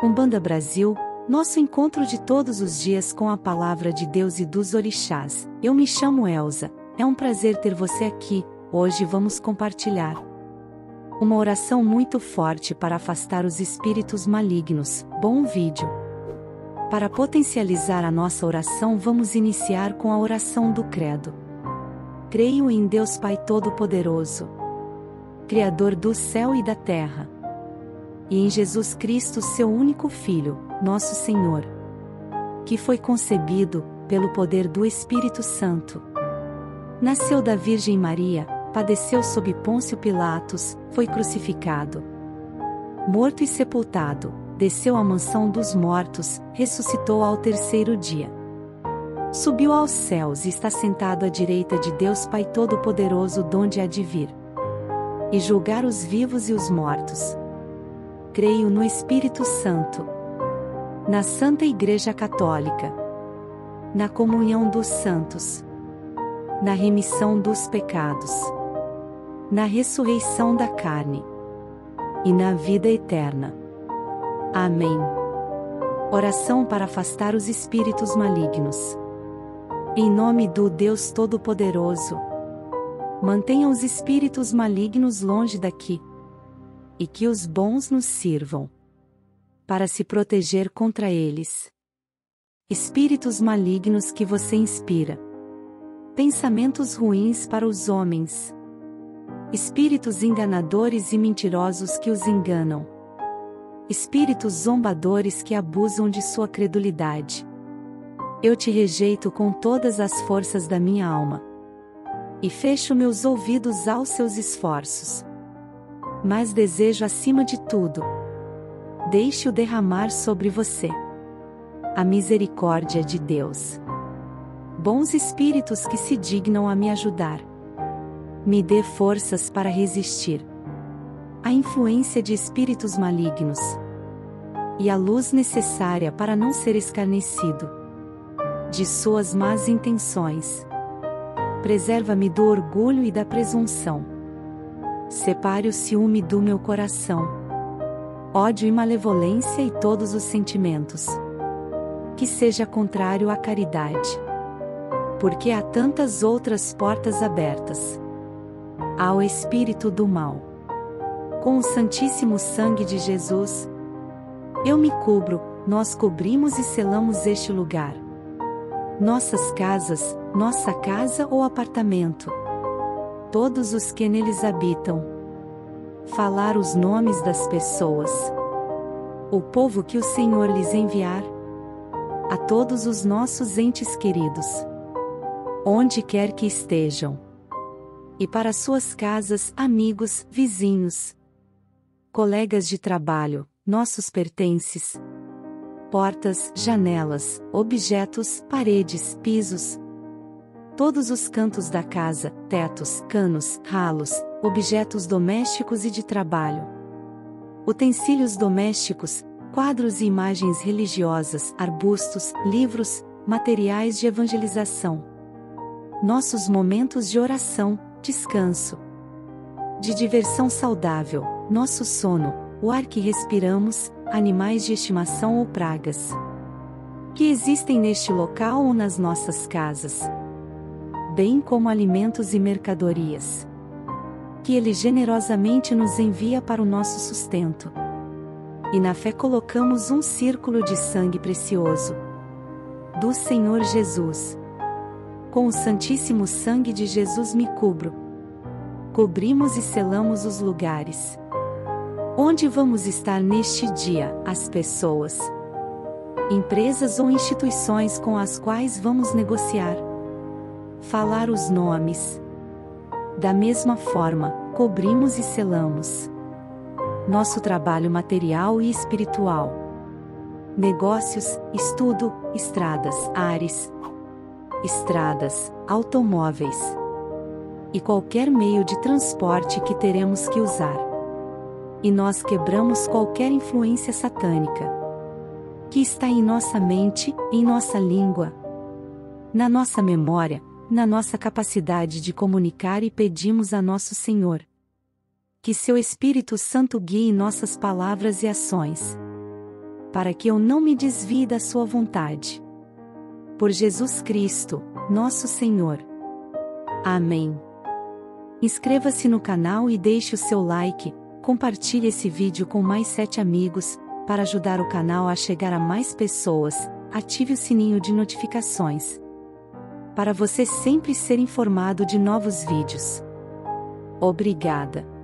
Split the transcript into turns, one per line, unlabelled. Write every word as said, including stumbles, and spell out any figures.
Umbanda Brasil, nosso encontro de todos os dias com a palavra de Deus e dos orixás. Eu me chamo Elza, é um prazer ter você aqui. Hoje vamos compartilhar uma oração muito forte para afastar os espíritos malignos. Bom vídeo! Para potencializar a nossa oração, vamos iniciar com a oração do Credo. Creio em Deus Pai Todo-Poderoso, Criador do céu e da terra, e em Jesus Cristo, seu único Filho, nosso Senhor, que foi concebido pelo poder do Espírito Santo. Nasceu da Virgem Maria, padeceu sob Pôncio Pilatos, foi crucificado, morto e sepultado, desceu à mansão dos mortos, ressuscitou ao terceiro dia. Subiu aos céus e está sentado à direita de Deus Pai Todo-Poderoso, donde há de vir e julgar os vivos e os mortos. Creio no Espírito Santo, na Santa Igreja Católica, na comunhão dos santos, na remissão dos pecados, na ressurreição da carne e na vida eterna. Amém. Oração para afastar os espíritos malignos. Em nome do Deus Todo-Poderoso, mantenha os espíritos malignos longe daqui, e que os bons nos sirvam para se proteger contra eles. Espíritos malignos que você inspira pensamentos ruins para os homens, espíritos enganadores e mentirosos que os enganam, espíritos zombadores que abusam de sua credulidade. Eu te rejeito com todas as forças da minha alma, e fecho meus ouvidos aos seus esforços. Mas desejo, acima de tudo, deixe-o derramar sobre você a misericórdia de Deus. Bons espíritos que se dignam a me ajudar, me dê forças para resistir à influência de espíritos malignos, e a luz necessária para não ser escarnecido de suas más intenções. Preserva-me do orgulho e da presunção. Separe o ciúme do meu coração, ódio e malevolência e todos os sentimentos que seja contrário à caridade, porque há tantas outras portas abertas ao espírito do mal. Com o Santíssimo Sangue de Jesus, eu me cubro, nós cobrimos e selamos este lugar, nossas casas, nossa casa ou apartamento, todos os que neles habitam. Falar os nomes das pessoas, o povo que o Senhor lhes enviar, a todos os nossos entes queridos, onde quer que estejam, e para suas casas, amigos, vizinhos, colegas de trabalho, nossos pertences, portas, janelas, objetos, paredes, pisos, todos os cantos da casa, tetos, canos, ralos, objetos domésticos e de trabalho, utensílios domésticos, quadros e imagens religiosas, arbustos, livros, materiais de evangelização, nossos momentos de oração, descanso, de diversão saudável, nosso sono, o ar que respiramos, animais de estimação ou pragas que existem neste local ou nas nossas casas, bem como alimentos e mercadorias que Ele generosamente nos envia para o nosso sustento. E na fé colocamos um círculo de sangue precioso do Senhor Jesus. Com o Santíssimo Sangue de Jesus me cubro. Cobrimos e selamos os lugares onde vamos estar neste dia, as pessoas, empresas ou instituições com as quais vamos negociar. Falar os nomes. Da mesma forma, cobrimos e selamos nosso trabalho material e espiritual, negócios, estudo, estradas, ares, estradas, automóveis e qualquer meio de transporte que teremos que usar. E nós quebramos qualquer influência satânica que está em nossa mente, em nossa língua, na nossa memória, na nossa capacidade de comunicar, e pedimos a nosso Senhor que seu Espírito Santo guie nossas palavras e ações, para que eu não me desvie da sua vontade. Por Jesus Cristo, nosso Senhor. Amém. Inscreva-se no canal e deixe o seu like, compartilhe esse vídeo com mais sete amigos, para ajudar o canal a chegar a mais pessoas, ative o sininho de notificações, para você sempre ser informado de novos vídeos. Obrigada.